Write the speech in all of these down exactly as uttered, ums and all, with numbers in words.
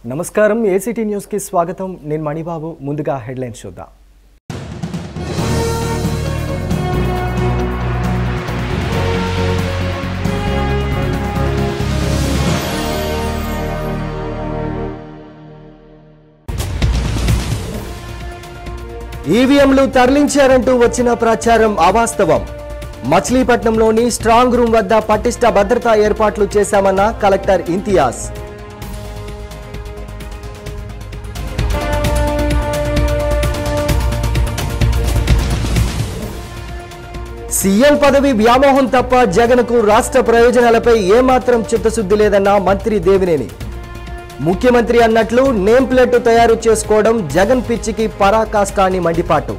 నమస్కారం ACT news కి స్వాగతం నేను మణిబాబు ముందుగా హెడ్లైన్స్ చూద్దాం ఈవీఎంలు తరలించారంటూ వచ్చిన ప్రచారం అవాస్తవం మచిలీపట్నంలోని స్ట్రాంగ్ రూమ్ వద్ద పటిష్ట భద్రతా ఏర్పాట్లు చేశామన్న కలెక్టర్ ఇంతియాజ్ సీఎం పదవి వ్యామోహం తప్ప జగన్కు రాష్ట్ర ప్రయోజనాలపై ఏమాత్రం చిత్తశుద్ధి లేదన్న మంత్రి దేవినేని ముఖ్యమంత్రి అన్నట్లు నేమ్ ప్లేట్ తయారు చేసుకోవడం జగన్ పిచ్చికి పరాకాష్ట అని మండిపాటు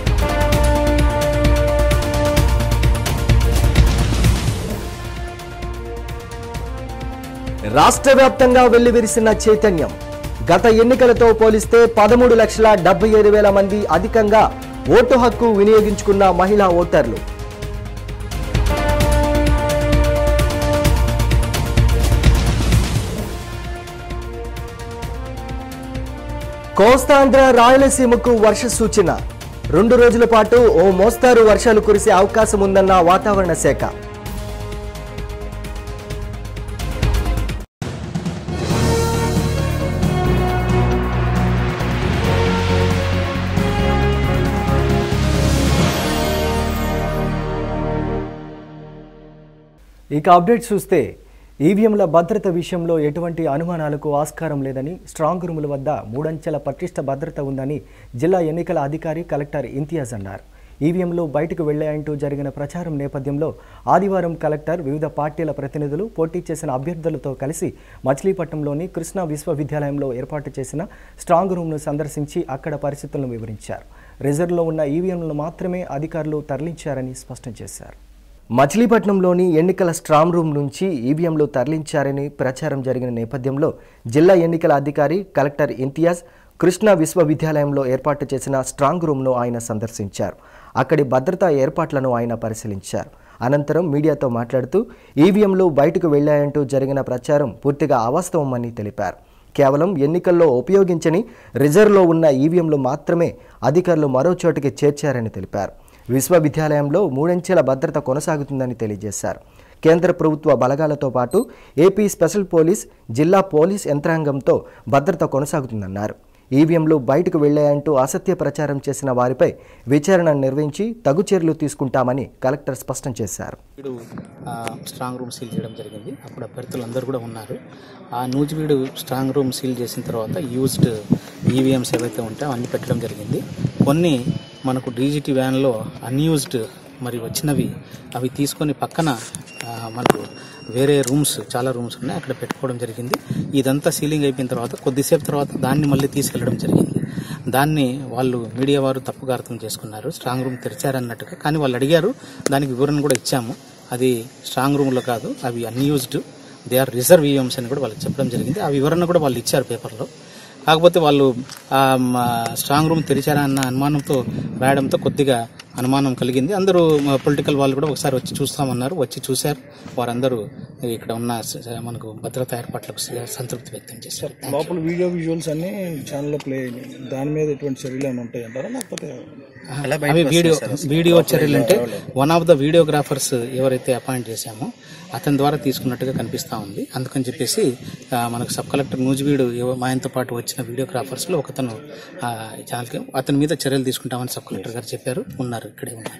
రాష్ట్ర వ్యాప్తంగా వెల్లివిరిసిన చైతన్యం గత ఎన్నికలతో పోలిస్తే పదమూడు లక్షల డెబ్బై ఏడు వేల మంది అధికంగా ఓటు హక్కు వినియోగించుకున్న మహిళా ఓటర్లు కోస్తాంధ్ర రాయలసీమకు వర్ష సూచన రెండు రోజుల పాటు ఓ మోస్తారు వర్షాలు కురిసే అవకాశం ఉందన్న వాతావరణ శాఖ ఇక అప్డేట్ చూస్తే ఈవీఎంల భద్రత విషయంలో ఎటువంటి అనుమానాలకు ఆస్కారం లేదని స్ట్రాంగ్ రూముల వద్ద మూడంచెల పటిష్ట భద్రత ఉందని జిల్లా ఎన్నికల అధికారి కలెక్టర్ ఇంతియాజ్ అన్నారు. ఈవీఎంలు బయటకు వెళ్లాయంటూ జరిగిన ప్రచారం నేపథ్యంలో ఆదివారం కలెక్టర్ వివిధ పార్టీల ప్రతినిధులు పోటీ చేసిన అభ్యర్థులతో కలిసి మచిలీపట్నంలోని కృష్ణా విశ్వవిద్యాలయంలో ఏర్పాటు చేసిన స్ట్రాంగ్ రూమ్ను సందర్శించి అక్కడ పరిస్థితులను వివరించారు. రిజర్వ్లో ఉన్న ఈవీఎంలను మాత్రమే అధికారులు తరలించారని స్పష్టం చేశారు. మచిలీపట్నంలోని ఎన్నికల స్ట్రాంగ్ రూమ్ నుంచి ఈవీఎంలు తరలించారని ప్రచారం జరిగిన నేపథ్యంలో జిల్లా ఎన్నికల అధికారి కలెక్టర్ ఇంతియాజ్ కృష్ణా విశ్వవిద్యాలయంలో ఏర్పాటు చేసిన స్ట్రాంగ్ రూమ్ను ఆయన సందర్శించారు. అక్కడి భద్రతా ఏర్పాట్లను ఆయన పరిశీలించారు. అనంతరం మీడియాతో మాట్లాడుతూ ఈవీఎంలు బయటకు వెళ్లాయంటూ జరిగిన ప్రచారం పూర్తిగా అవాస్తవమని తెలిపారు. కేవలం ఎన్నికల్లో ఉపయోగించని రిజర్వ్లో ఉన్న ఈవీఎంలు మాత్రమే అధికారులు మరో చోటికి చేర్చారని తెలిపారు. విశ్వవిద్యాలయంలో మూడంచెల భద్రత కొనసాగుతుందని తెలియజేశారు. కేంద్ర ప్రభుత్వ బలగాలతో పాటు ఏపీ స్పెషల్ పోలీస్, జిల్లా పోలీస్ యంత్రాంగంతో భద్రత కొనసాగుతుందన్నారు. ఈవీఎంలు బయటకు వెళ్లాయంటూ అసత్య ప్రచారం చేసిన వారిపై విచారణ నిర్వహించి తగు చర్యలు తీసుకుంటామని కలెక్టర్ స్పష్టం చేశారు. స్ట్రాంగ్ రూమ్ సీల్ చేయడం జరిగింది. అప్పుడు అభ్యర్థులందరూ కూడా ఉన్నారు. ఆ నూజివీడు స్ట్రాంగ్ రూమ్ సీల్ చేసిన తర్వాత యూజ్డ్ ఈవీఎంస్ ఏవైతే ఉంటాయో అన్ని పెట్టడం జరిగింది. కొన్ని మనకు డీజీటీ వ్యాన్లో అన్యూజ్డ్ మరి వచ్చినవి అవి తీసుకొని పక్కన మనకు వేరే రూమ్స్ చాలా రూమ్స్ ఉన్నాయి అక్కడ పెట్టుకోవడం జరిగింది. ఇదంతా సీలింగ్ అయిపోయిన తర్వాత కొద్దిసేపు తర్వాత దాన్ని మళ్ళీ తీసుకెళ్లడం జరిగింది. దాన్ని వాళ్ళు మీడియా వారు తప్పుగా అర్థం చేసుకున్నారు, స్ట్రాంగ్ రూమ్ తెరిచారన్నట్టుగా. కానీ వాళ్ళు అడిగారు, దానికి వివరణ కూడా ఇచ్చాము. అది స్ట్రాంగ్ రూమ్లో కాదు, అవి unused, they are reserve EVMs అని కూడా వాళ్ళకి చెప్పడం జరిగింది. ఆ వివరణ కూడా వాళ్ళు ఇచ్చారు పేపర్లో. కాకపోతే వాళ్ళు స్ట్రాంగ్ రూమ్ తెరిచారా అన్న అనుమానంతో రాయడంతో కొద్దిగా అనుమానం కలిగింది. అందరూ పొలిటికల్ వాళ్ళు కూడా ఒకసారి వచ్చి చూస్తామన్నారు. వచ్చి చూశారు. వారందరూ ఇక్కడ ఉన్న మనకు భద్రతా ఏర్పాట్లకు సంతృప్తి వ్యక్తం చేశారు. లోపల వీడియో విజువల్స్ అన్ని ఛానల్లో ప్లే అయ్యాయి. దాని మీద ఎటువంటి చర్యలు ఏమైనా ఉంటాయంటారా? లేకపోతే అవి వీడియో వీడియో చర్యలు అంటే వన్ ఆఫ్ ద వీడియోగ్రాఫర్స్ ఎవరైతే అపాయింట్ చేశామో అతని ద్వారా తీసుకున్నట్టుగా కనిపిస్తూ ఉంది. అందుకని చెప్పేసి మనకు సబ్ కలెక్టర్ నూజివీడు మాయంతో పాటు వచ్చిన వీడియోగ్రాఫర్స్లో ఒకతను ఛానల్కి అతని మీద చర్యలు తీసుకుంటామని సబ్ కలెక్టర్ గారు చెప్పారు. ఉన్నారు, ఇక్కడే ఉన్నారు.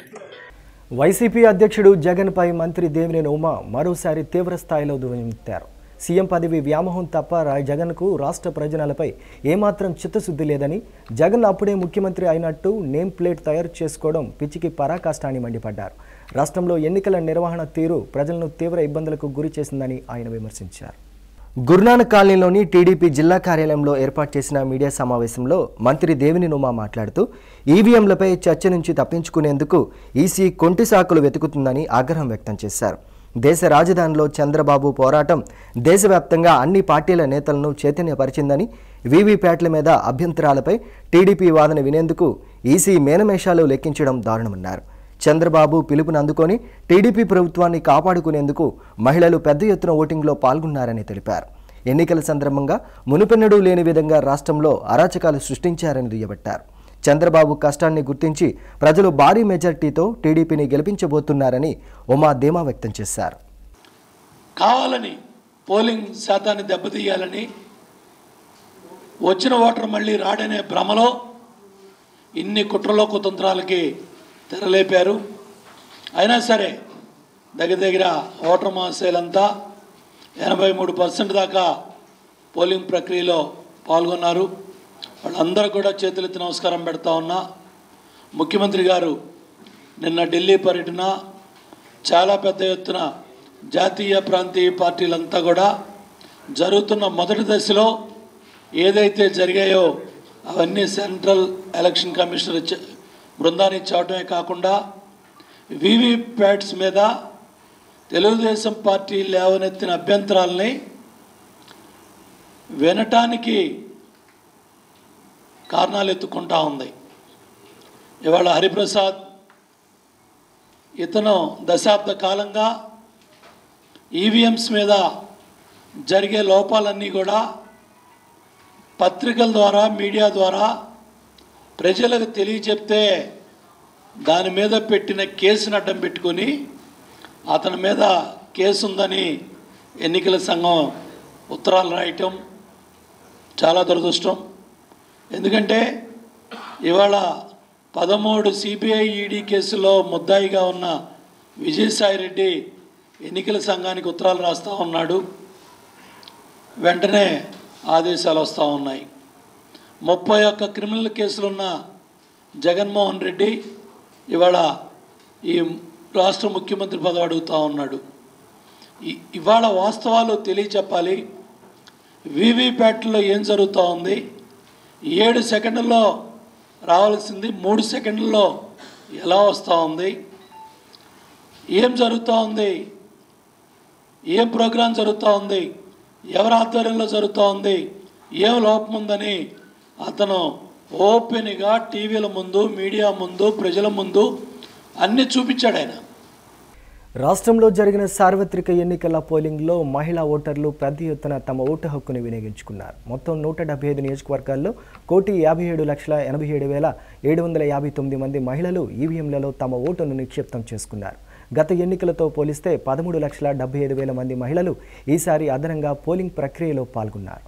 వైసీపీ అధ్యక్షుడు జగన్పై మంత్రి దేవినేని ఉమ మరోసారి తీవ్ర స్థాయిలో దుర్వినియోగించారు. సీఎం పదవి వ్యామోహం తప్ప జగన్కు రాష్ట్ర ప్రయోజనాలపై ఏమాత్రం చిత్తశుద్ధి లేదని, జగన్ అప్పుడే ముఖ్యమంత్రి అయినట్టు నేమ్ ప్లేట్ తయారు చేసుకోవడం పిచ్చికి పరాకాష్ట అని మండిపడ్డారు. రాష్ట్రంలో ఎన్నికల నిర్వహణ తీరు ప్రజలను తీవ్ర ఇబ్బందులకు గురి చేసిందని ఆయన విమర్శించారు. గురునానక్ కాలనీలోని టీడీపీ జిల్లా కార్యాలయంలో ఏర్పాటు చేసిన మీడియా సమావేశంలో మంత్రి దేవినేని ఉమ మాట్లాడుతూ ఈవీఎంలపై చర్చ నుంచి తప్పించుకునేందుకు ఈసీ కొంటి సాకులు వెతుకుతుందని ఆగ్రహం వ్యక్తం చేశారు. దేశ రాజధానిలో చంద్రబాబు పోరాటం దేశవ్యాప్తంగా అన్ని పార్టీల నేతలను చైతన్యపరిచిందని, వీవీప్యాట్ల మీద అభ్యంతరాలపై టీడీపీ వాదన వినేందుకు ఈసీ మేనమేషాలు లెక్కించడం దారుణమన్నారు. చంద్రబాబు పిలుపును అందుకొని టీడీపీ ప్రభుత్వాన్ని కాపాడుకునేందుకు మహిళలు పెద్ద ఎత్తున ఓటింగ్లో పాల్గొన్నారని తెలిపారు. ఎన్నికల సందర్భంగా మునుపెన్నడూ లేని విధంగా రాష్ట్రంలో అరాచకాలు సృష్టించారని దుయ్యబట్టారు. చంద్రబాబు కష్టాన్ని గుర్తించి ప్రజలు భారీ మెజార్టీతో టీడీపీని గెలిపించబోతున్నారని ఉమా ధీమా వ్యక్తం చేశారు. కావాలని పోలింగ్ శాతాన్ని దెబ్బతీయాలని, వచ్చిన ఓటర్ మళ్ళీ రాడనే భ్రమలో ఇన్ని కుట్రలో కుతంత్రాలకి తెరలేపారు. అయినా సరే దగ్గర దగ్గర ఓటర్ మహాశైలంతా ఎనభై మూడు పర్సెంట్ దాకా పోలింగ్ ప్రక్రియలో పాల్గొన్నారు. వాళ్ళందరూ కూడా చేతులెత్తి నమస్కారం పెడతా ఉన్నా. ముఖ్యమంత్రి గారు నిన్న ఢిల్లీ పర్యటన, చాలా పెద్ద ఎత్తున జాతీయ ప్రాంతీయ పార్టీలంతా కూడా జరుగుతున్న మొదటి దశలో ఏదైతే జరిగాయో అవన్నీ సెంట్రల్ ఎలక్షన్ కమిషనర్ బృందాన్ని ఇచ్చేవటమే కాకుండా వీవీప్యాట్స్ మీద తెలుగుదేశం పార్టీ లేవనెత్తిన అభ్యంతరాలని వినటానికి కారణాలు ఎత్తుకుంటా ఉంది. ఇవాళ హరిప్రసాద్ ఇతను దశాబ్ద కాలంగా ఈవీఎంస్ మీద జరిగే లోపాలన్నీ కూడా పత్రికల ద్వారా, మీడియా ద్వారా ప్రజలకు తెలియచెప్తే దాని మీద పెట్టిన కేసును అడ్డం పెట్టుకొని అతని మీద కేసు ఉందని ఎన్నికల సంఘం ఉత్తరాలు రాయటం చాలా దురదృష్టం. ఎందుకంటే ఇవాళ పదమూడు సిబిఐ ఈడీ కేసులో ముద్దాయిగా ఉన్న విజయసాయి రెడ్డి ఎన్నికల సంఘానికి ఉత్తరాలు రాస్తూ ఉన్నాడు. వెంటనే ఆదేశాలు వస్తూ ఉన్నాయి. ముప్పై ఒక్క క్రిమినల్ కేసులున్న జగన్మోహన్ రెడ్డి ఇవాళ ఈ రాష్ట్ర ముఖ్యమంత్రి పదవి అడుగుతూ ఉన్నాడు. ఇవాళ వాస్తవాలు తెలియచెప్పాలి. వీవీప్యాట్లో ఏం జరుగుతూ ఉంది, ఏడు సెకండ్లలో రావాల్సింది మూడు సెకండ్లలో ఎలా వస్తూ ఉంది, ఏం జరుగుతూ ఉంది, ఏం ప్రోగ్రాం జరుగుతూ ఉంది, ఎవరి ఆధ్వర్యంలో జరుగుతూ ఉంది, ఏం లోపం ఉందని అతను ఓపెన్గా టీవీల ముందు, మీడియా ముందు, ప్రజల ముందు అన్నీ చూపించాడు ఆయన. రాష్ట్రంలో జరిగిన సార్వత్రిక ఎన్నికల పోలింగ్లో మహిళా ఓటర్లు పెద్ద ఎత్తున తమ ఓటు హక్కును వినియోగించుకున్నారు. మొత్తం నూట డెబ్బై ఐదు నియోజకవర్గాల్లో కోటి యాభై ఏడు లక్షల ఎనభై ఏడు వేల ఏడు వందల యాభై తొమ్మిది మంది మహిళలు ఈవీఎంలలో తమ ఓటును నిక్షిప్తం చేసుకున్నారు. గత ఎన్నికలతో పోలిస్తే పదమూడు లక్షల డెబ్బై ఐదు వేల మంది మహిళలు ఈసారి అదనంగా పోలింగ్ ప్రక్రియలో పాల్గొన్నారు.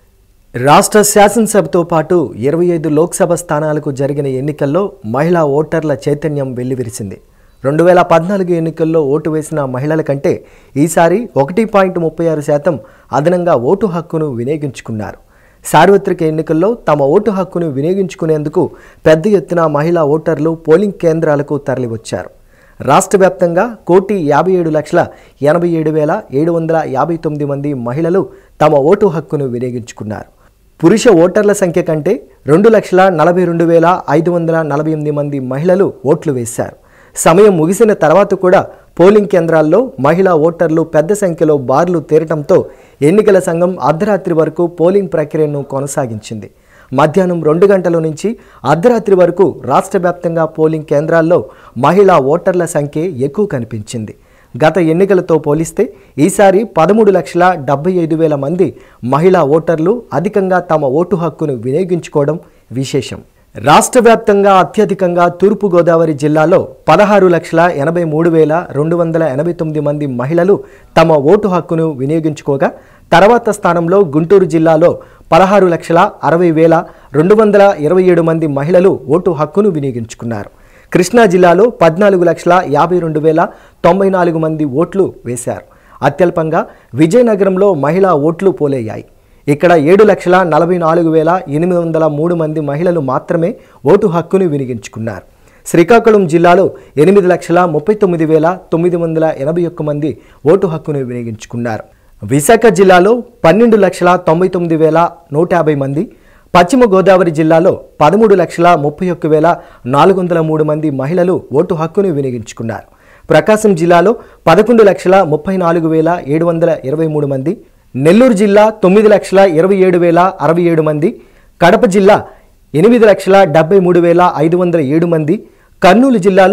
రాష్ట్ర శాసనసభతో పాటు ఇరవై ఐదు లోక్సభ స్థానాలకు జరిగిన ఎన్నికల్లో మహిళా ఓటర్ల చైతన్యం వెల్లివిరిసింది. రెండు వేల పద్నాలుగు ఎన్నికల్లో ఓటు వేసిన మహిళల కంటే ఈసారి ఒకటి పాయింట్ ముప్పై ఆరు శాతం అదనంగా ఓటు హక్కును వినియోగించుకున్నారు. సార్వత్రిక ఎన్నికల్లో తమ ఓటు హక్కును వినియోగించుకునేందుకు పెద్ద ఎత్తున మహిళా ఓటర్లు పోలింగ్ కేంద్రాలకు తరలివచ్చారు. రాష్ట్ర వ్యాప్తంగా కోటి యాభై ఏడు లక్షల ఎనభై ఏడు వేల ఏడు వందల యాభై తొమ్మిది మంది మహిళలు తమ ఓటు హక్కును వినియోగించుకున్నారు. పురుష ఓటర్ల సంఖ్య కంటే రెండు లక్షల నలభై రెండు వేల ఐదు వందల నలభై ఎనిమిది మంది మహిళలు ఓట్లు వేశారు. సమయం ముగిసిన తర్వాత కూడా పోలింగ్ కేంద్రాల్లో మహిళా ఓటర్లు పెద్ద సంఖ్యలో బార్లు తీరటంతో ఎన్నికల సంఘం అర్ధరాత్రి వరకు పోలింగ్ ప్రక్రియను కొనసాగించింది. మధ్యాహ్నం రెండు గంటల నుంచి అర్ధరాత్రి వరకు రాష్ట్ర వ్యాప్తంగా పోలింగ్ కేంద్రాల్లో మహిళా ఓటర్ల సంఖ్య ఎక్కువ కనిపించింది. గత ఎన్నికలతో పోలిస్తే ఈసారి పదమూడు లక్షల డెబ్బై ఐదు వేల మంది మహిళా ఓటర్లు అధికంగా తమ ఓటు హక్కును వినియోగించుకోవడం విశేషం. రాష్ట్ర వ్యాప్తంగా అత్యధికంగా తూర్పుగోదావరి జిల్లాలో పదహారు లక్షల ఎనభై మూడు వేల రెండు వందల ఎనభై తొమ్మిది మంది మహిళలు తమ ఓటు హక్కును వినియోగించుకోగా, తర్వాత స్థానంలో గుంటూరు జిల్లాలో పదహారు లక్షల అరవై వేల రెండు వందల ఇరవై ఏడు మంది మహిళలు ఓటు హక్కును వినియోగించుకున్నారు. కృష్ణా జిల్లాలో పద్నాలుగు లక్షల యాభై రెండు వేల తొంభై నాలుగు మంది ఓట్లు వేశారు. అత్యల్పంగా విజయనగరంలో మహిళా ఓట్లు పోలయ్యాయి. ఇక్కడ ఏడు లక్షల నలభై నాలుగు వేల ఎనిమిది వందల మూడు మంది మహిళలు మాత్రమే ఓటు హక్కును వినియోగించుకున్నారు. శ్రీకాకుళం జిల్లాలో ఎనిమిది లక్షల ముప్పై తొమ్మిది వేల తొమ్మిది వందల ఎనభై ఒక్క మంది ఓటు హక్కును వినియోగించుకున్నారు. విశాఖ జిల్లాలో పన్నెండు లక్షల తొంభై తొమ్మిది వేల నూట యాభై మంది, పశ్చిమ గోదావరి జిల్లాలో పదమూడు లక్షల ముప్పై ఒక్క వేల నాలుగు వందల మూడు మంది మహిళలు ఓటు హక్కును వినియోగించుకున్నారు. ప్రకాశం జిల్లాలో పదకొండు లక్షల ముప్పై నాలుగు వేల ఏడు వందల ఇరవై మూడు మంది, నెల్లూరు జిల్లా తొమ్మిది లక్షల ఇరవై ఏడు వేల అరవై ఏడు మంది, కడప జిల్లా ఎనిమిది లక్షల డెబ్బై మూడు వేల ఐదు వందల ఏడు మంది, కర్నూలు జిల్లాలో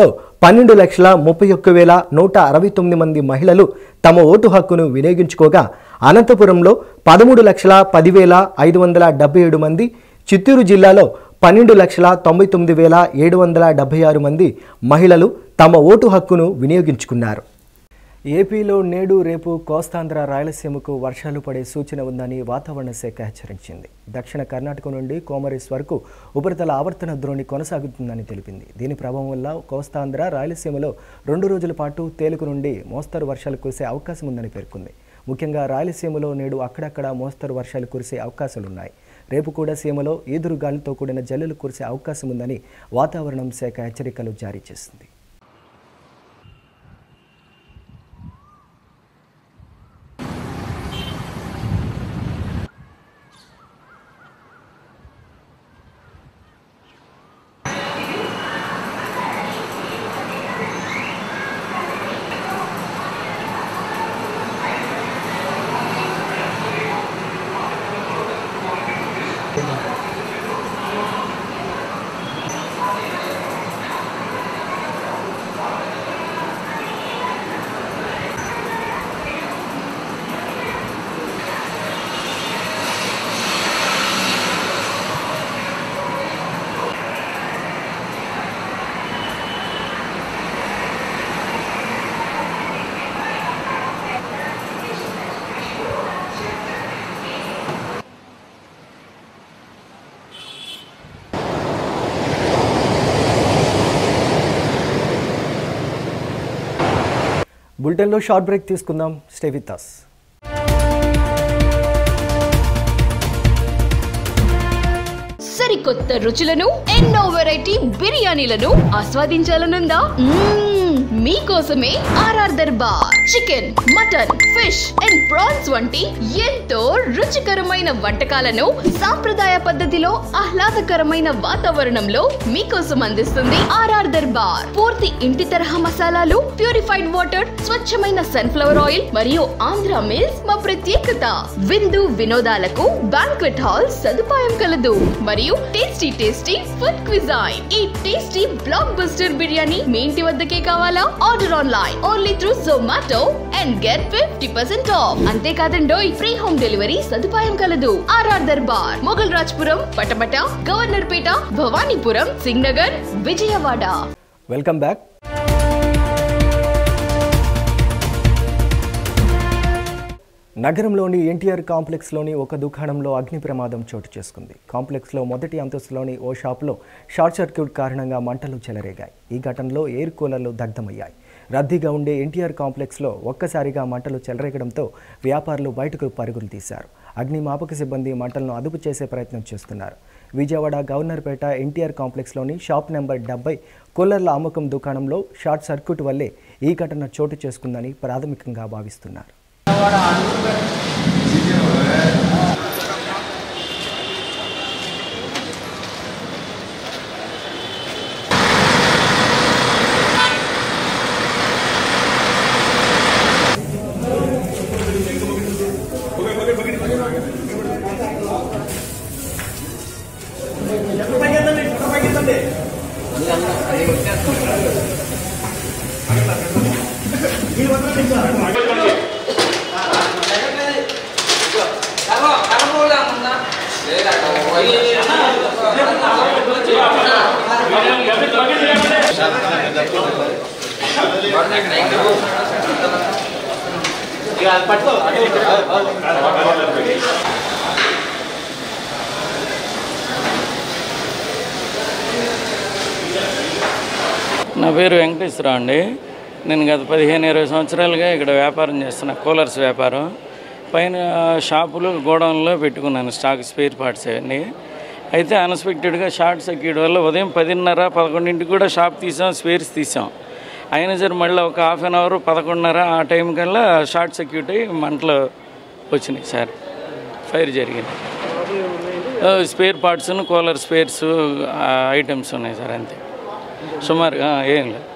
పన్నెండు లక్షల ముప్పై ఒక్క వేల నూట అరవై తొమ్మిది మంది మహిళలు తమ ఓటు హక్కును వినియోగించుకోగా అనంతపురంలో పదమూడు లక్షల పదివేల ఐదు వందల డెబ్బై ఏడు మంది, చిత్తూరు జిల్లాలో పన్నెండు లక్షల తొంభై తొమ్మిది వేల ఏడు వందల డెబ్బై ఆరు మంది మహిళలు తమ ఓటు హక్కును వినియోగించుకున్నారు. ఏపీలో నేడు రేపు కోస్తాంధ్ర రాయలసీమకు వర్షాలు పడే సూచన ఉందని వాతావరణ శాఖ హెచ్చరించింది. దక్షిణ కర్ణాటక నుండి కోమరిస్ వరకు ఉపరితల ఆవర్తన ద్రోణి కొనసాగుతుందని తెలిపింది. దీని ప్రభావం వల్ల కోస్తాంధ్ర రాయలసీమలో రెండు రోజుల పాటు తేలిక నుండి మోస్తరు వర్షాలు కురిసే అవకాశం ఉందని పేర్కొంది. ముఖ్యంగా రాయలసీమలో నేడు అక్కడక్కడ మోస్తరు వర్షాలు కురిసే అవకాశాలున్నాయి. రేపు కూడా సీమలో ఈదురు గాలితో కూడిన జల్లులు కురిసే అవకాశం ఉందని వాతావరణం శాఖ హెచ్చరికలు జారీ చేసింది. బులెటిన్లో షార్ట్ బ్రేక్ తీసుకుందాం. Stay with us. సరికొత్త రుచులను, ఎన్నో వెరైటీ బిర్యానీలను ఆస్వాదించాలనుందా? మీకోసమే RR Darbar chicken, mutton, fish and prawns వంటి ఎంతో రుచికరమైన వంటకాలను సాంప్రదాయ పద్ధతిలో ఆహ్లాదకరమైన వాతావరణంలో మీకోసం అందిస్తుంది ఆర్ఆర్ దర్బార్. పూర్తి ఇంటి తరహా మసాలాలు, ప్యూరిఫైడ్ వాటర్, స్వచ్ఛమైన సన్ఫ్లవర్ ఆయిల్ మరియు ఆంధ్ర మీల్స్ మా ప్రత్యేకత. విందు వినోదాలకు బ్యాంక్వెట్ హాల్ సదుపాయం కలదు మరియు టేస్టీ టేస్టీ ఫుడ్ క్విజైన్. ఈ టేస్టీ బ్లాక్ బస్టర్ బిర్యానీ మీ ఇంటి వద్దకే కావాలా? Order online only through Zomato and get fifty percent off. అంతేకాదండోయ్, ఫ్రీ హోమ్ డెలివరీ సదుపాయం కలదు. RR Darbar, Mogalrajpuram, Patamata, Governorpet, Bhavanipuram, Singhnagar, Vijayawada. Welcome back. నగరంలోని ఎన్టీఆర్ కాంప్లెక్స్లోని ఒక దుకాణంలో అగ్ని ప్రమాదం చోటు చేసుకుంది. కాంప్లెక్స్లో మొదటి అంతస్తులోని ఓ షాప్లో షార్ట్ సర్క్యూట్ కారణంగా మంటలు చెలరేగాయి. ఈ ఘటనలో ఎయిర్ కూలర్లు దగ్ధమయ్యాయి. రద్దీగా ఉండే ఎన్టీఆర్ కాంప్లెక్స్లో ఒక్కసారిగా మంటలు చెలరేగడంతో వ్యాపారులు బయటకు పరుగులు తీశారు. అగ్నిమాపక సిబ్బంది మంటలను అదుపు చేసే ప్రయత్నం చేస్తున్నారు. విజయవాడ గవర్నర్పేట ఎన్టీఆర్ కాంప్లెక్స్లోని షాప్ నెంబర్ డెబ్బై కూలర్ల అమ్మకం దుకాణంలో షార్ట్ సర్క్యూట్ వల్లే ఈ ఘటన చోటు చేసుకుందని ప్రాథమికంగా భావిస్తున్నారు. నా పేరు వెంకటేశ్వరరావు అండి. నేను గత పదిహేను ఇరవై సంవత్సరాలుగా ఇక్కడ వ్యాపారం చేస్తున్నా, కూలర్స్ వ్యాపారం. పైన షాపులు గోడౌన్లో పెట్టుకున్నాను స్టాక్ స్పేర్ పార్ట్స్ అవన్నీ. అయితే అన్ఎక్స్పెక్టెడ్గా షార్ట్ సర్క్యూట్ వల్ల ఉదయం పదిన్నర పదకొండింటికి కూడా షాప్ తీసాం, స్పేర్స్ తీసాం. అయినా సరే మళ్ళీ ఒక హాఫ్ అన్ అవర్ పదకొండున్నర ఆ టైం కల్లా షార్ట్ సర్క్యూట్ అయ్యి మంటలు వచ్చినాయి సార్. ఫైర్ జరిగింది. Spare parts, cooler spares items ఉన్నాయి సార్, అంతే. సుమారు ఏం లేదు.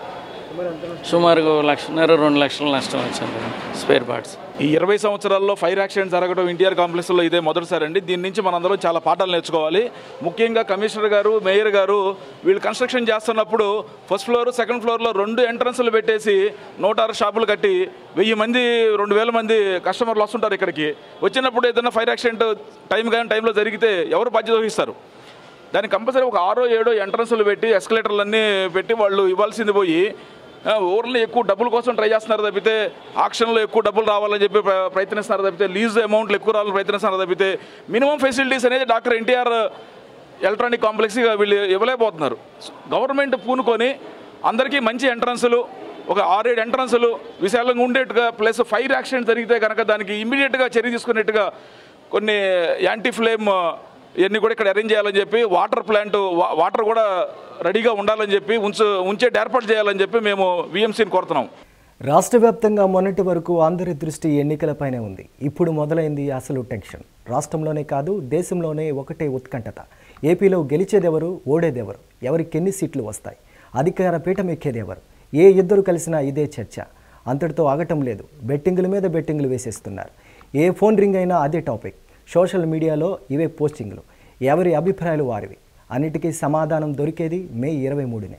సుమారుగా లక్షన్నర రెండు లక్షల నష్టం వచ్చింది స్పేర్ పార్ట్స్. ఈ ఇరవై సంవత్సరాల్లో ఫైర్ యాక్సిడెంట్ జరగడం ఎన్టీఆర్ కాంప్లెక్స్లో ఇదే మొదటిసారి అండి. దీని నుంచి మనందరం చాలా పాఠాలు నేర్చుకోవాలి. ముఖ్యంగా కమిషనర్ గారు, మేయర్ గారు వీళ్ళు కన్స్ట్రక్షన్ చేస్తున్నప్పుడు ఫస్ట్ ఫ్లోర్, సెకండ్ ఫ్లోర్లో రెండు ఎంట్రన్స్లు పెట్టేసి నూట ఆరు షాపులు కట్టి వెయ్యి మంది రెండు వేల మంది కస్టమర్లు వస్తుంటారు ఇక్కడికి. వచ్చినప్పుడు ఏదైనా ఫైర్ యాక్సిడెంట్ టైం కానీ టైంలో జరిగితే ఎవరు బాధ్యత వహిస్తారు? దానికి కంపల్సరీ ఒక ఆరో ఏడో ఎంట్రన్స్లు పెట్టి ఎస్కలేటర్లన్నీ పెట్టి వాళ్ళు ఇవ్వాల్సింది పోయి ఓన్లీ ఎక్కువ డబ్బుల కోసం ట్రై చేస్తున్నారు తప్పితే ఆక్షన్లో ఎక్కువ డబ్బులు రావాలని చెప్పి ప్రయత్నిస్తున్నారు తప్పితే లీజ్ అమౌంట్లు ఎక్కువ రావాలని ప్రయత్నిస్తున్నారు తప్పితే మినిమం ఫెసిలిటీస్ అనేది డాక్టర్ ఎన్టీఆర్ ఎలక్ట్రానిక్ కాంప్లెక్స్గా వీళ్ళు ఇవ్వలేకపోతున్నారు. గవర్నమెంట్ పూనుకొని అందరికీ మంచి ఎంట్రన్స్లు, ఒక ఆరేడు ఎంట్రన్స్లు విశాలంగా ఉండేట్టుగా, ప్లస్ ఫైర్ యాక్సిడెంట్ జరిగితే కనుక దానికి ఇమ్మీడియట్గా చర్య తీసుకునేట్టుగా కొన్ని యాంటీ ఫ్లేమ్ ఇవన్నీ కూడా ఇక్కడ అరేంజ్ చేయాలని చెప్పి, వాటర్ ప్లాంట్ వాటర్ కూడా రెడీగా ఉండాలని చెప్పి, ఉంచు ఉంచే ఏర్పాటు చేయాలని చెప్పి మేము విఎంసీని కోరుతున్నాం. రాష్ట్ర వ్యాప్తంగా మొన్నటి వరకు అందరి దృష్టి ఎన్నికలపైనే ఉంది. ఇప్పుడు మొదలైంది అసలు టెన్షన్. రాష్ట్రంలోనే కాదు దేశంలోనే ఒకటే ఉత్కంఠత. ఏపీలో గెలిచేదెవరు, ఓడేదెవరు, ఎవరికి ఎన్ని సీట్లు వస్తాయి, అధికార పీఠం ఎక్కేదెవరు, ఏ ఇద్దరు కలిసినా ఇదే చర్చ. అంతటితో ఆగటం లేదు. బెట్టింగుల మీద బెట్టింగులు వేసేస్తున్నారు. ఏ ఫోన్ రింగ్ అయినా అదే టాపిక్. సోషల్ మీడియాలో ఇవే పోస్టింగ్లు. ఎవరి అభిప్రాయాలు వారివి. అన్నిటికీ సమాధానం దొరికేది మే ఇరవై మూడునే.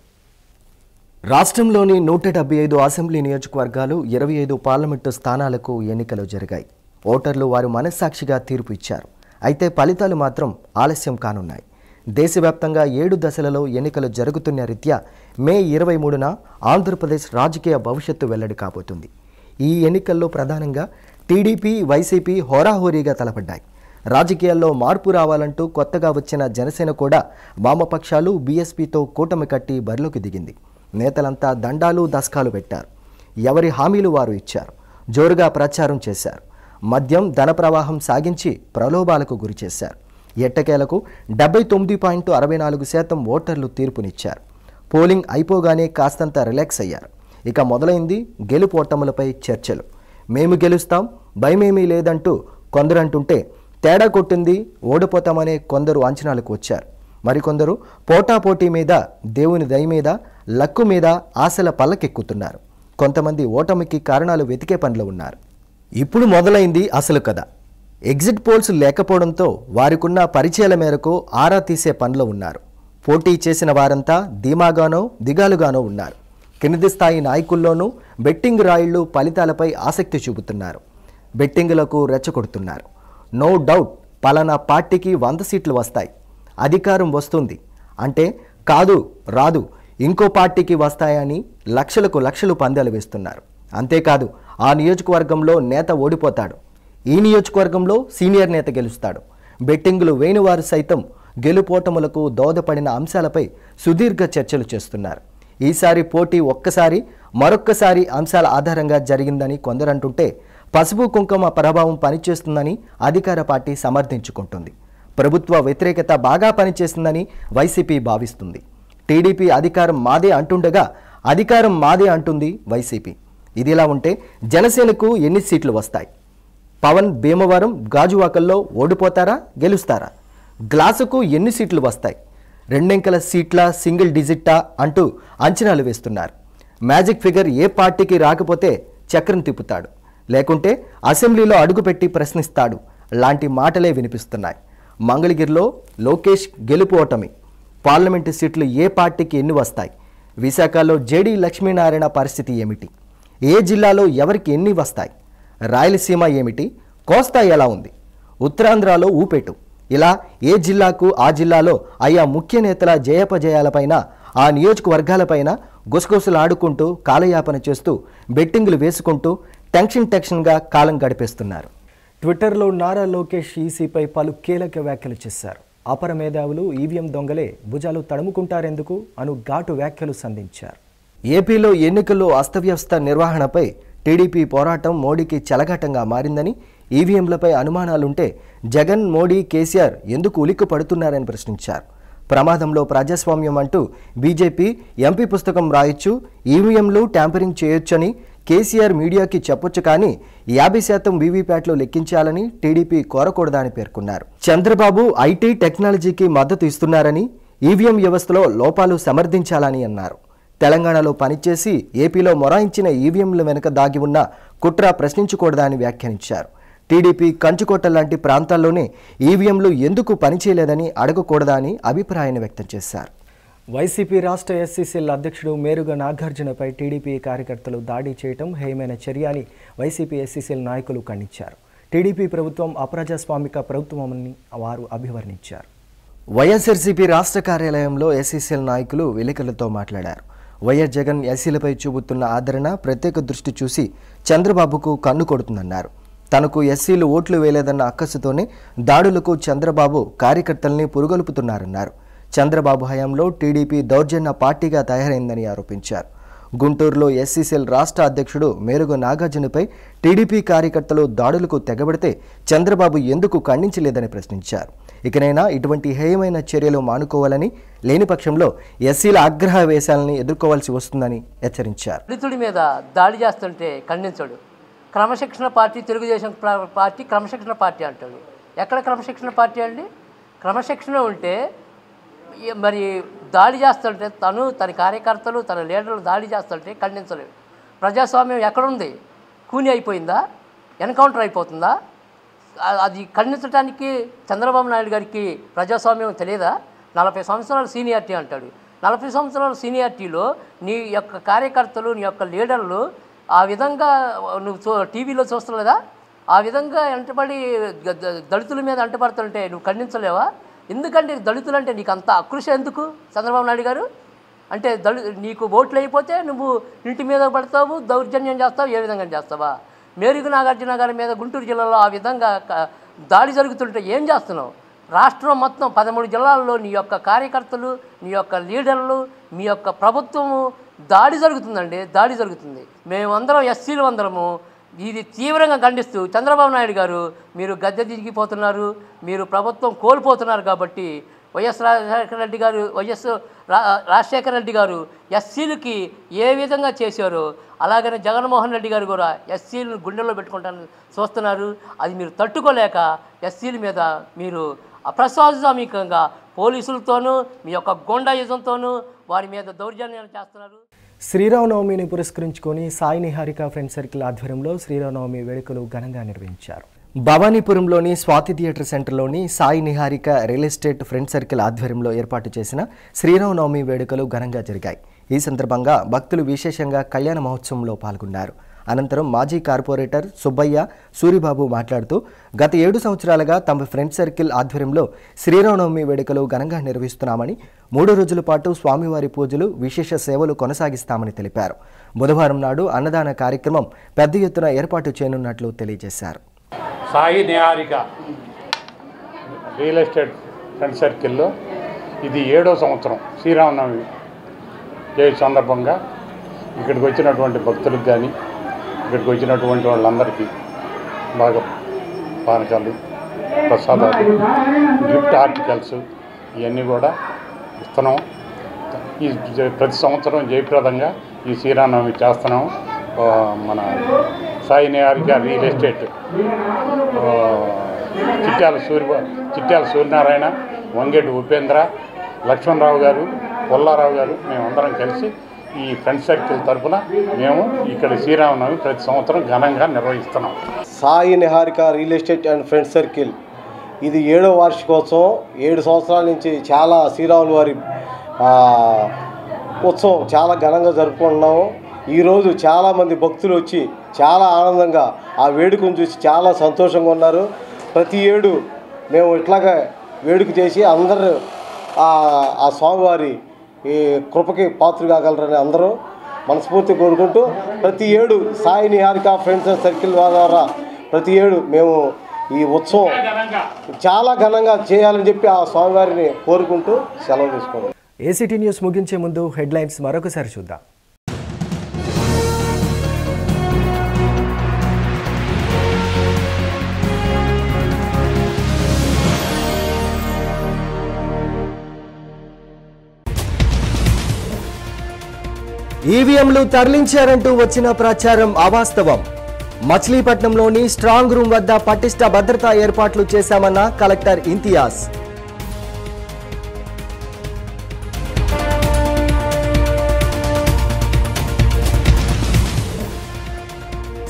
రాష్ట్రంలోని నూట డెబ్బై ఐదు అసెంబ్లీ నియోజకవర్గాలు, ఇరవై ఐదు పార్లమెంటు స్థానాలకు ఎన్నికలు జరిగాయి. ఓటర్లు వారు మనస్సాక్షిగా తీర్పు ఇచ్చారు. అయితే ఫలితాలు మాత్రం ఆలస్యం కానున్నాయి. దేశవ్యాప్తంగా ఏడు దశలలో ఎన్నికలు జరుగుతున్న రీత్యా మే ఇరవై మూడున ఆంధ్రప్రదేశ్ రాజకీయ భవిష్యత్తు వెల్లడి కాబోతుంది. ఈ ఎన్నికల్లో ప్రధానంగా టీడీపీ, వైసీపీ హోరాహోరీగా తలపడ్డాయి. రాజకీయాల్లో మార్పు రావాలంటూ కొత్తగా వచ్చిన జనసేన కూడా వామపక్షాలు, బీఎస్పీతో కూటమి కట్టి బరిలోకి దిగింది. నేతలంతా దండాలు, దస్కాలు పెట్టారు. ఎవరి హామీలు వారు ఇచ్చారు. జోరుగా ప్రచారం చేశారు. మద్యం, ధన ప్రవాహం సాగించి ప్రలోభాలకు గురిచేశారు. ఎట్టకేలకు డెబ్బై తొమ్మిది పాయింట్ అరవై నాలుగు శాతం ఓటర్లు తీర్పునిచ్చారు. పోలింగ్ అయిపోగానే కాస్తంత రిలాక్స్ అయ్యారు. ఇక మొదలైంది గెలుపోటములపై చర్చలు. మేము గెలుస్తాం, భయమేమీ లేదంటూ కొందరు అంటుంటే, తేడా కొట్టింది ఓడిపోతామనే కొందరు అంచనాలకు వచ్చారు. మరికొందరు పోటాపోటీ మీద, దేవుని దయ మీద, లక్కు మీద ఆశల పల్లకెక్కుతున్నారు. కొంతమంది ఓటమికి కారణాలు వెతికే పనిలో ఉన్నారు. ఇప్పుడు మొదలైంది అసలు కథ. ఎగ్జిట్ పోల్స్ లేకపోవడంతో వారికున్న పరిచయాల మేరకు ఆరా తీసే పనిలో ఉన్నారు. పోటీ చేసిన వారంతా ధీమాగానో దిగాలుగానో ఉన్నారు. కింది స్థాయి నాయకుల్లోనూ బెట్టింగ్ రాయిళ్లు ఫలితాలపై ఆసక్తి చూపుతున్నారు. బెట్టింగులకు రెచ్చగొడుతున్నారు. నో డౌట్ పలానా పార్టీకి వంద సీట్లు వస్తాయి, అధికారం వస్తుంది అంటే కాదు రాదు ఇంకో పార్టీకి వస్తాయని లక్షలకు లక్షలు పందాలు వేస్తున్నారు. అంతేకాదు ఆ నియోజకవర్గంలో నేత ఓడిపోతాడు, ఈ నియోజకవర్గంలో సీనియర్ నేత గెలుస్తాడు. బెట్టింగులు వేణువారు సైతం గెలుపోటములకు దోహదపడిన అంశాలపై సుదీర్ఘ చర్చలు చేస్తున్నారు. ఈసారి పోటీ ఒక్కసారి మరొక్కసారి అంశాల ఆధారంగా జరిగిందని కొందరంటుంటే, పసుపు కుంకుమ ప్రభావం పనిచేస్తుందని అధికార పార్టీ సమర్థించుకుంటుంది. ప్రభుత్వ వ్యతిరేకత బాగా పనిచేస్తుందని వైసీపీ భావిస్తుంది. టీడీపీ అధికారం మాదే అంటుండగా అధికారం మాదే అంటుంది వైసీపీ. ఇదిలా ఉంటే జనసేనకు ఎన్ని సీట్లు వస్తాయి? పవన్ భీమవరం, గాజువాకల్లో ఓడిపోతారా, గెలుస్తారా? గ్లాసుకు ఎన్ని సీట్లు వస్తాయి? రెండెంకల సీట్ల, సింగిల్ డిజిట్టా అంటూ అంచనాలు వేస్తున్నారు. మ్యాజిక్ ఫిగర్ ఏ పార్టీకి రాకపోతే చక్రం తిప్పుతాడు, లేకుంటే అసెంబ్లీలో అడుగుపెట్టి ప్రశ్నిస్తాడు లాంటి మాటలే వినిపిస్తున్నాయి. మంగళగిరిలో లోకేష్ గెలుపు ఓటమి. పార్లమెంటు సీట్లు ఏ పార్టీకి ఎన్ని వస్తాయి? విశాఖలో జేడీ లక్ష్మీనారాయణ పరిస్థితి ఏమిటి? ఏ జిల్లాలో ఎవరికి ఎన్ని వస్తాయి? రాయలసీమ ఏమిటి? కోస్తా ఎలా ఉంది? ఉత్తరాంధ్రలో ఊపేటు. ఇలా ఏ జిల్లాకు ఆ జిల్లాలో ఆయా ముఖ్య నేతల జయాపజయాలపైన, ఆ నియోజకవర్గాలపైన గుసగుసలు ఆడుకుంటూ కాలయాపన చేస్తూ బెట్టింగులు వేసుకుంటూ టెన్షన్ టెన్షన్గా కాలం గడిపేస్తున్నారు. ట్విట్టర్లో నారా లోకేష్ ఈసీపై పలు కీలక వ్యాఖ్యలు చేశారు. అపర మేధావులు, ఈవీఎం దొంగలే భుజాలు తడుముకుంటారెందుకు అను ఘాటు వ్యాఖ్యలు సంధించారు. ఏపీలో ఎన్నికల్లో అస్తవ్యస్త నిర్వహణపై టీడీపీ పోరాటం మోడీకి చెలగాటంగా మారిందని, ఈవీఎంలపై అనుమానాలుంటే జగన్, మోడీ, కేసీఆర్ ఎందుకు ఉలిక్కి పడుతున్నారని ప్రశ్నించారు. ప్రమాదంలో ప్రజాస్వామ్యం అంటూ బీజేపీ ఎంపీ పుస్తకం రాయొచ్చు, ఈవీఎంలు ట్యాంపరింగ్ చేయొచ్చని కేసీఆర్ మీడియాకి చెప్పొచ్చు, కానీ యాభై శాతం వీవీప్యాట్లు లెక్కించాలని టీడీపీ కోరకూడదని పేర్కొన్నారు. చంద్రబాబు ఐటీ టెక్నాలజీకి మద్దతు ఇస్తున్నారని, ఈవీఎం వ్యవస్థలో లోపాలు సమర్థించాలని అన్నారు. తెలంగాణలో పనిచేసి ఏపీలో మొరాయించిన ఈవీఎంల వెనుక దాగి ఉన్న కుట్ర ప్రశ్నించకూడదా అని వ్యాఖ్యానించారు. టీడీపీ కంచుకోట లాంటి ప్రాంతాల్లోనే ఈవీఎంలు ఎందుకు పనిచేయలేదని అడగకూడదా అని అభిప్రాయాన్ని వ్యక్తం చేశారు. వైసీపీ రాష్ట్ర ఎస్సీసీఎల్ అధ్యక్షుడు మేరుగ నాగార్జునపై టీడీపీ కార్యకర్తలు దాడి చేయడం హేయమైన చర్య అని వైసీపీ ఎస్సీసీఎల్ నాయకులు ఖండించారు. టీడీపీ ప్రభుత్వం అప్రజాస్వామిక ప్రభుత్వమని వారు అభివర్ణించారు. వైఎస్ఆర్సీపీ రాష్ట్ర కార్యాలయంలో ఎస్సీసీఎల్ నాయకులు విలేకరులతో మాట్లాడారు. వైఎస్ జగన్ ఎస్సీలపై చూపుతున్న ఆదరణ ప్రత్యేక దృష్టి చూసి చంద్రబాబుకు కన్ను కొడుతుందన్నారు. తనకు ఎస్సీలు ఓట్లు వేయలేదన్న అక్కసుతోనే దాడులకు చంద్రబాబు కార్యకర్తల్ని పురుగొల్పుతున్నారన్నారు. చంద్రబాబు హయాంలో టీడీపీ దౌర్జన్య పార్టీగా తయారైందని ఆరోపించారు. గుంటూరులో ఎస్సీసీఎల్ రాష్ట్ర అధ్యక్షుడు మేరుగ నాగార్జునపై టీడీపీ కార్యకర్తలు దాడులకు తెగబడితే చంద్రబాబు ఎందుకు ఖండించలేదని ప్రశ్నించారు. ఇకనైనా ఇటువంటి హేయమైన చర్యలు మానుకోవాలని, లేని పక్షంలో ఎస్సీల ఆగ్రహ వేశాలని ఎదుర్కోవాల్సి వస్తుందని హెచ్చరించారు. దళితుడి మీద దాడి చేస్తుంటే ఖండించడు. క్రమశిక్షణ పార్టీ, తెలుగుదేశం పార్టీ క్రమశిక్షణ పార్టీ అంటాడు. ఎక్కడ క్రమశిక్షణ పార్టీ అండి? క్రమశిక్షణ ఉంటే మరి దాడి చేస్తుంటే తను, తన కార్యకర్తలు, తన లీడర్లు దాడి చేస్తుంటే ఖండించలేడు. ప్రజాస్వామ్యం ఎక్కడుంది? కూని అయిపోయిందా? ఎన్కౌంటర్ అయిపోతుందా? అది ఖండించడానికి చంద్రబాబు నాయుడు గారికి ప్రజాస్వామ్యం తెలియదా? నలభై సంవత్సరాల సీనియారిటీ అంటాడు. నలభై సంవత్సరాల సీనియారిటీలో నీ యొక్క కార్యకర్తలు, నీ యొక్క లీడర్లు ఆ విధంగా నువ్వు చూ టీవీలో చూస్తలేదా? ఆ విధంగా వెంటబడి దళితుల మీద అంటపడుతుంటే నువ్వు ఖండించలేవా? ఎందుకంటే దళితులు అంటే నీకు అంత ఆక్రోశం ఎందుకు చంద్రబాబు నాయుడు గారు? అంటే దళి నీకు ఓట్లు అయిపోతే నువ్వు ఇంటి మీద పడతావు, దౌర్జన్యం చేస్తావు, ఏ విధంగా చేస్తావా? మేరుగ నాగార్జున గారి మీద గుంటూరు జిల్లాలో ఆ విధంగా దాడి జరుగుతుంటే ఏం చేస్తున్నావు? రాష్ట్రం మొత్తం పదమూడు జిల్లాల్లో నీ యొక్క కార్యకర్తలు, నీ యొక్క లీడర్లు, మీ యొక్క ప్రభుత్వము దాడి జరుగుతుందండి, దాడి జరుగుతుంది. మేమందరం ఎస్సీలు అందరము ఇది తీవ్రంగా ఖండిస్తూ చంద్రబాబు నాయుడు గారు మీరు గద్దె దిగిపోతున్నారు, మీరు ప్రభుత్వం కోల్పోతున్నారు కాబట్టి వైఎస్ రాజశేఖర రెడ్డి గారు వైఎస్ రాజశేఖర రెడ్డి గారు ఎస్సీలకి ఏ విధంగా చేశారో అలాగనే జగన్మోహన్ రెడ్డి గారు కూడా ఎస్సీలను గుండెల్లో పెట్టుకుంటాను చూస్తున్నారు. అది మీరు తట్టుకోలేక ఎస్సీల మీద మీరు అప్రజాస్వామికంగా పోలీసులతోనూ మీ యొక్క గూండాయుజంతోనూ వారి మీద దౌర్జన్యాలు చేస్తున్నారు. శ్రీరామనవమిని పురస్కరించుకొని సాయి నిహారిక ఫ్రెండ్ సర్కిల్ ఆధ్వర్యంలో శ్రీరామనవమి వేడుకలు ఘనంగా నిర్వహించారు. భవానీపురంలోని స్వాతి థియేటర్ సెంటర్లోని Sai Niharika real estate friend circle ఆధ్వర్యంలో ఏర్పాటు చేసిన శ్రీరామనవమి వేడుకలు ఘనంగా జరిగాయి. ఈ సందర్భంగా భక్తులు విశేషంగా కళ్యాణ మహోత్సవంలో పాల్గొన్నారు. అనంతరం మాజీ కార్పొరేటర్ సుబ్బయ్య, సూరిబాబు మాట్లాడుతూ గత ఏడు సంవత్సరాలుగా తమ ఫ్రెండ్ సర్కిల్ ఆధ్వర్యంలో శ్రీరామనవమి వేడుకలు ఘనంగా నిర్వహిస్తున్నామని, మూడు రోజుల పాటు స్వామివారి పూజలు, విశేష సేవలు కొనసాగిస్తామని తెలిపారు. బుధవారం నాడు అన్నదాన కార్యక్రమం పెద్ద ఎత్తున ఏర్పాటు చేయనున్నట్లు తెలియజేశారు. Sai Niharika real estate friend సర్కిల్లో ఇది ఏడో సంవత్సరం శ్రీరామనవమి జయ సందర్భంగా ఇక్కడికి వచ్చినటువంటి భక్తులకు కానీ ఇక్కడికి వచ్చినటువంటి వాళ్ళందరికీ బాగా పానకాలు, ప్రసాదాలు, గిఫ్ట్ ఆర్టికల్స్ ఇవన్నీ కూడా ఇస్తున్నాం. ఈ ప్రతి సంవత్సరం జయప్రదంగా ఈ శ్రీరామనవమి చేస్తున్నాం. మన సాయి నిహారిక రియల్ ఎస్టేట్ చిట్యాల సూర్య చిట్యాల సూర్యనారాయణ, వంగేటి ఉపేంద్ర, లక్ష్మణరావు గారు, పొల్లారావు గారు మేమందరం కలిసి ఈ ఫ్రెండ్ సర్కిల్ తరఫున మేము ఇక్కడ శ్రీరామనవమి ప్రతి సంవత్సరం ఘనంగా నిర్వహిస్తున్నాం. Sai Niharika real estate and friend circle ఇది ఏడో వార్షికోత్సవం. ఏడు సంవత్సరాల నుంచి చాలా శ్రీరాముల వారి ఉత్సవం చాలా ఘనంగా జరుపుకుంటున్నాము. ఈరోజు చాలామంది భక్తులు వచ్చి చాలా ఆనందంగా ఆ వేడుకను చూసి చాలా సంతోషంగా ఉన్నారు. ప్రతి ఏడు మేము ఇట్లాగా వేడుక చేసి అందరూ ఆ స్వామివారి ఈ కృపకి పాత్రలు కాగలరని అందరూ మనస్ఫూర్తి కోరుకుంటూ ప్రతి ఏడు సాయి నిహారిక ఫ్రెండ్స్ సర్కిల్ ద్వారా ప్రతి ఏడు మేము ఈ ఉత్సవం చాలా ఘనంగా చేయాలని చెప్పి ఆ స్వామివారిని కోరుకుంటూ సెలవు తీసుకున్నాం. ఏసీటీ న్యూస్ ముగించే ముందు హెడ్లైన్స్ మరొకసారి చూద్దాం. ఈవీఎంలు తరలించారంటూ వచ్చిన ప్రచారం అవాస్తవం. మచిలీపట్నంలోని స్ట్రాంగ్ రూమ్ వద్ద పటిష్ట భద్రతా ఏర్పాట్లు చేశామన్న కలెక్టర్ ఇంతియాజ్.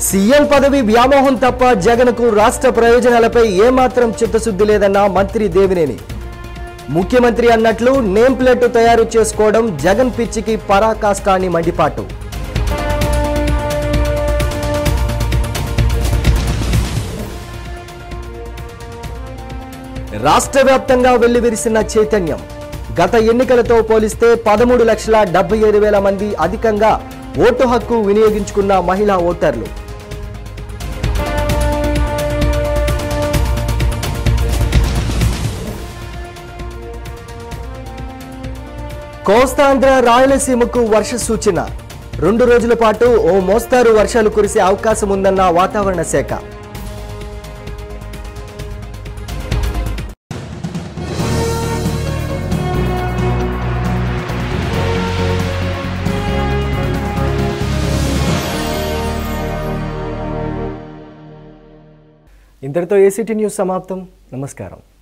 సీఎం పదవి వ్యామోహం తప్ప జగన్కు రాష్ట్ర ప్రయోజనాలపై ఏమాత్రం చిత్తశుద్ధి లేదన్న మంత్రి దేవినేని. ముఖ్యమంత్రి అన్నట్లు నేమ్ ప్లేట్ తయారు చేసుకోవడం జగన్ పిచ్చికి పరాకాష్ట అని మండిపాటు. రాష్ట్ర వ్యాప్తంగా వెల్లివిరిసిన చైతన్యం. గత ఎన్నికలతో పోలిస్తే పదమూడు లక్షల డెబ్బై ఏడు వేల మంది అధికంగా ఓటు హక్కు వినియోగించుకున్న మహిళా ఓటర్లు. కోస్తాంధ్ర రాయలసీమకు వర్ష సూచన. రెండు రోజుల పాటు ఓ మోస్తారు వర్షాలు కురిసే అవకాశం ఉందన్న వాతావరణ శాఖ. ఇంతటితో ఏసీటీ న్యూస్ సమాప్తం. నమస్కారం.